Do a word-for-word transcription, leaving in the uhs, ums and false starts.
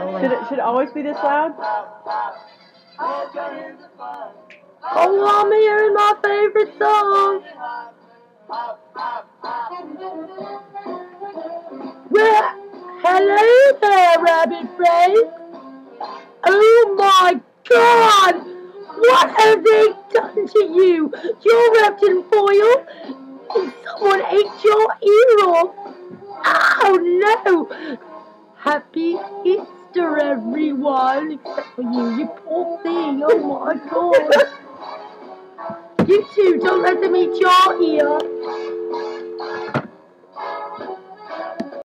Should it should it always be this loud? Oh, I'm hearing my favorite song. Well, hello there, rabbit face. Oh my God! What have they done to you? You're wrapped in foil, and someone ate your ear off. Oh no! Happy Easter, everyone, except for you, you poor thing. Oh my God! You two, don't let them eat your ear.